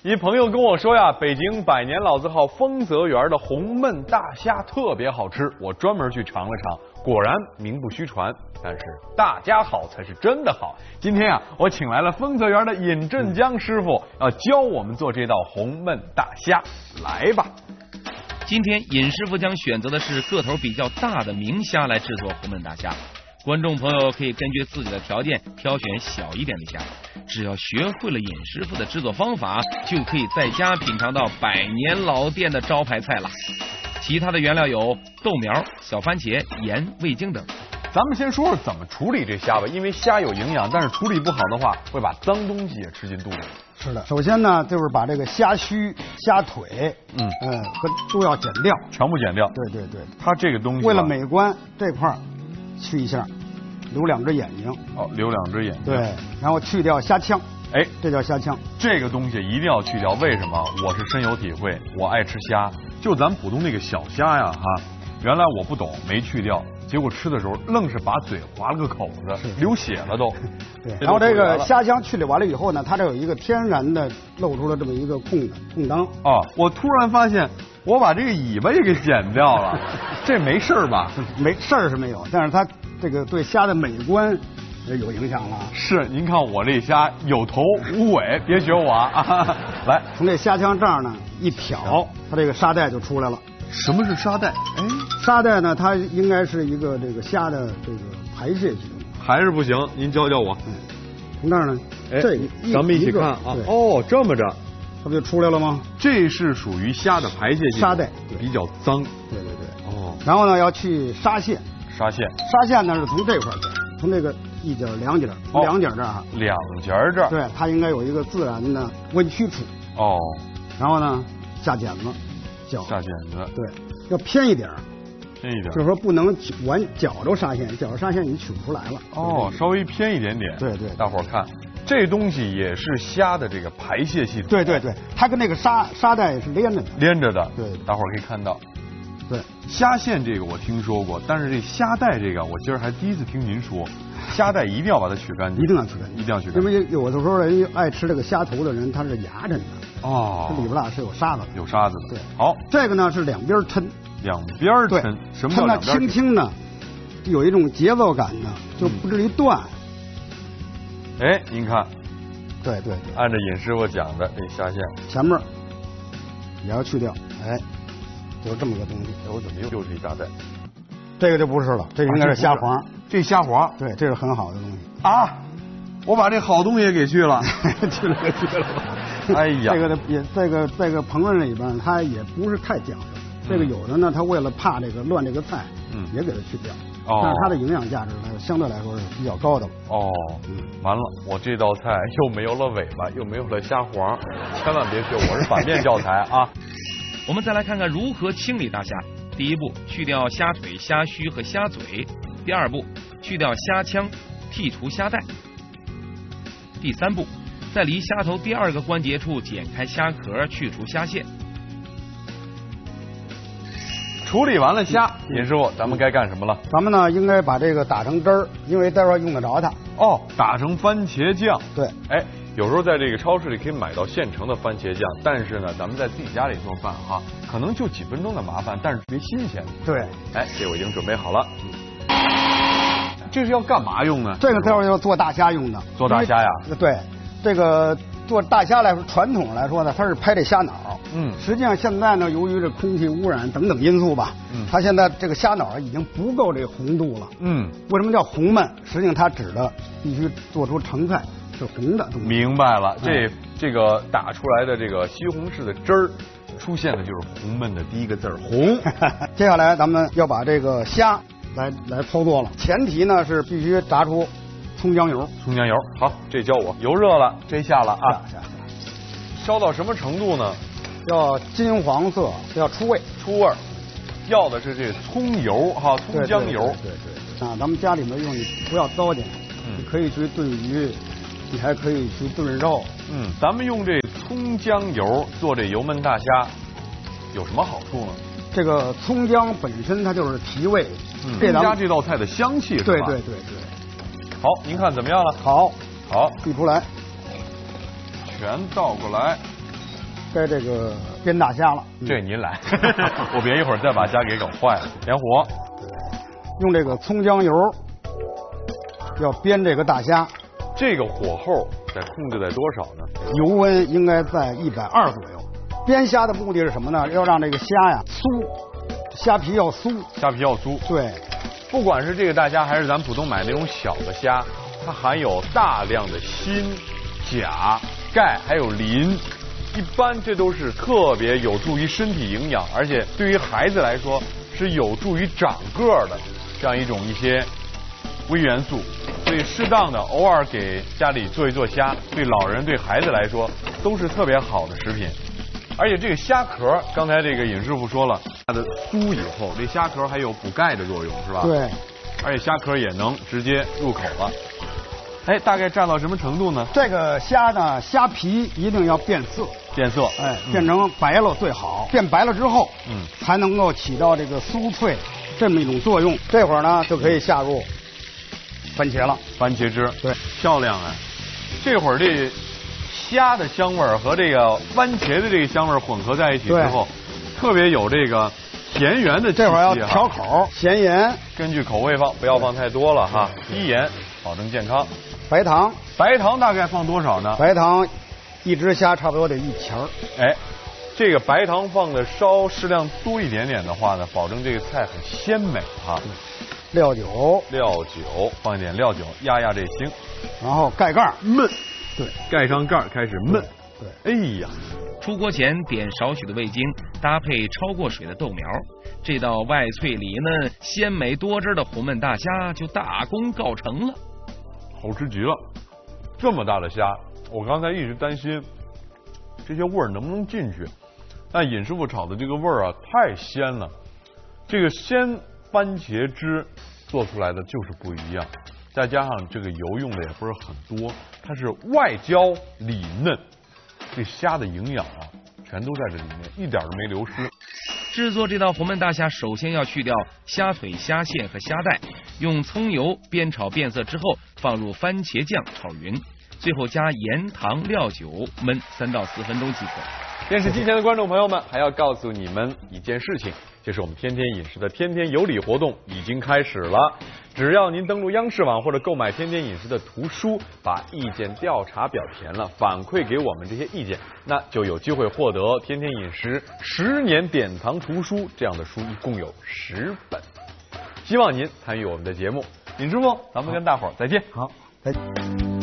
一朋友跟我说呀，北京百年老字号丰泽园的红焖大虾特别好吃，我专门去尝了尝，果然名不虚传。但是大家好才是真的好。今天啊，我请来了丰泽园的尹振江师傅，要教我们做这道红焖大虾。来吧。 今天尹师傅将选择的是个头比较大的明虾来制作红焖大虾。观众朋友可以根据自己的条件挑选小一点的虾，只要学会了尹师傅的制作方法，就可以在家品尝到百年老店的招牌菜了。其他的原料有豆苗、小番茄、盐、味精等。 咱们先说说怎么处理这虾吧，因为虾有营养，但是处理不好的话，会把脏东西也吃进肚子里。 是的，首先呢，就是把这个虾须、虾腿，都要剪掉， 全部剪掉。 对， 它这个东西为了美观，这块去一下，留2只眼睛。 哦，留2只眼睛。 对，然后去掉虾腔。哎，这叫虾腔。 这个东西一定要去掉，为什么？我是深有体会，我爱吃虾，就咱普通那个小虾呀，哈，原来我不懂，没去掉。结果吃的时候，愣是把嘴划了个口子，流血了都。 对，然后这个虾浆去掉完了以后呢，它这有一个天然的露出了这么一个空当。 哦，我突然发现我把这个尾巴也给剪掉了，这没事儿吧？ 没事儿是没有，但是它这个对虾的美观有影响了。 是，您看我这虾有头无尾，别学我啊！来， 从这虾腔这儿呢一挑，它这个沙带就出来了。 什么是沙带？哎， 沙带呢，它应该是一个这个虾的这个排泄系统。 还是不行，您教教我。 从这儿呢， 咱们一起看啊。哦，这么着， 它不就出来了吗？ 这是属于虾的排泄系统。 沙带比较脏。 对。哦。然后呢，要去沙线。沙线呢是从这块儿，从这个一节、2节、2节这儿。 2节这儿。 对，它应该有一个自然的弯曲处。 哦。 然后呢，下剪子。 下剪子， 对，要偏一点，就是说不能完绞着沙线，绞着沙线你取不出来了。 哦，稍微偏一点点。 对， 大伙儿看，这东西也是虾的这个排泄系统。 对，它跟那个沙带是连着的。对， 大伙儿可以看到。 对， 虾线这个我听说过，但是这虾带这个我今儿还第一次听您说，虾带一定要把它取干净。 一定要取干净。因为有的时候人爱吃这个虾头的人，他是牙碜的。哦，这里边是有沙子的。 有沙子的。 对， 好， 这个呢是两边抻。 抻。什么叫两边抻？ 轻轻的，有一种节奏感的，就不至于断。 哎，您看。 对。 按照尹师傅讲的，这虾线前面也要去掉。哎。就是这么个东西， 我怎么又是一大袋？ 这个就不是了，这应该是虾黄。 这虾黄， 对，这是很好的东西啊！我把这好东西也给去了， 去了。 哎呀， 这个也在个烹饪里边，它也不是太讲究。这个有的呢，它为了怕这个乱这个菜，也给它去掉。哦，但是它的营养价值呢，相对来说是比较高的。 哦，完了，我这道菜又没有了尾巴，又没有了虾黄，千万别学，我是反面教材啊！ 我们再来看看如何清理大虾。第一步，去掉虾腿、虾须和虾嘴；第二步，去掉虾腔，剔除虾带；第三步，在离虾头第2个关节处剪开虾壳，去除虾线。 处理完了虾，尹师傅，咱们该干什么了？ 咱们呢，应该把这个打成汁儿，因为待会儿用得着它。 哦，打成番茄酱。 对， 哎。有时候在这个超市里可以买到现成的番茄酱，但是呢，咱们在自己家里做饭哈，可能就几分钟的麻烦，但是特别新鲜。 对， 哎，这我已经准备好了。这是要干嘛用呢？ 这个待会儿要做大虾用的。 做大虾呀？ 对，这个做大虾来说，传统来说呢，它是拍这虾脑。实际上现在呢，由于这空气污染等等因素吧，它现在这个虾脑已经不够这个红度了。为什么叫红焖？实际上它指的必须做出成菜。是红的。 明白了，这个打出来的这个西红柿的汁儿，出现的就是红焖的第一个字儿红。 接下来咱们要把这个虾来操作了，前提呢是必须炸出葱姜油。 好，这教我。油热了，这下了啊。下。烧到什么程度呢？ 要金黄色，要出味。 要的是这葱油哈，葱姜油。 对。啊，咱们家里面用，你不要糟践。你可以去炖鱼。你还可以去炖肉。 咱们用这葱姜油做这油焖大虾，有什么好处呢？ 这个葱姜本身它就是提味， 增加这道菜的香气是吧？ 对。 好，您看怎么样了？ 好， 好， 递出来， 全倒过来。 该这个煸大虾了。 这您来，我别一会儿再把虾给搞坏了。点火， 用这个葱姜油要煸这个大虾。 这个火候得控制在多少呢？ 油温应该在120左右。煸虾的目的是什么呢？要让这个虾呀酥，虾皮要酥。 虾皮要酥。对，不管是这个大虾还是咱普通买那种小的虾，它含有大量的锌、钾、钙还有磷，一般这都是特别有助于身体营养，而且对于孩子来说是有助于长个的这样一些微元素。所以适当的偶尔给家里做一做虾，对老人对孩子来说都是特别好的食品。而且这个虾壳，刚才这个尹师傅说了，它的酥以后，这虾壳还有补钙的作用，是吧？ 对。 而且虾壳也能直接入口了。哎，大概蘸到什么程度呢？ 这个虾呢，虾皮一定要变色。 变色， 哎，变成白了最好。变白了之后，才能够起到这个酥脆这么一种作用。这会儿呢，就可以下入番茄了。 番茄汁， 对， 漂亮啊！这会儿这虾的香味儿和这个番茄的这个香味儿混合在一起之后，特别有这个田园的气息。 这会儿要调口，咸盐根据口味放，不要放太多了哈。低盐，保证健康。 白糖大概放多少呢？ 白糖一只虾差不多得1钱儿。 哎，这个白糖放的稍适量多一点点的话呢，保证这个菜很鲜美哈。 料酒放一点料酒压压这腥， 然后盖盖焖。 对， 盖上盖开始焖。 对， 哎呀， 出锅前点少许的味精，搭配焯过水的豆苗，这道外脆里嫩、鲜美多汁的红焖大虾就大功告成了。 好吃极了！这么大的虾，我刚才一直担心这些味儿能不能进去，但尹师傅炒的这个味儿啊太鲜了，这个鲜番茄汁做出来的就是不一样，再加上这个油用的也不是很多，它是外焦里嫩，这虾的营养啊全都在这里面，一点都没流失。 制作这道红焖大虾，首先要去掉虾腿、虾线和虾带，用葱油煸炒变色之后，放入番茄酱炒匀，最后加盐、糖、料酒焖3到4分钟即可。 电视机前的观众朋友们，还要告诉你们一件事情，就是我们天天饮食的天天有礼活动已经开始了。只要您登录央视网或者购买天天饮食的图书，把意见调查表填了，反馈给我们这些意见，那就有机会获得天天饮食10年典藏图书，这样的书一共有10本。希望您参与我们的节目。尹师傅，咱们跟大伙儿再见。 好，再见。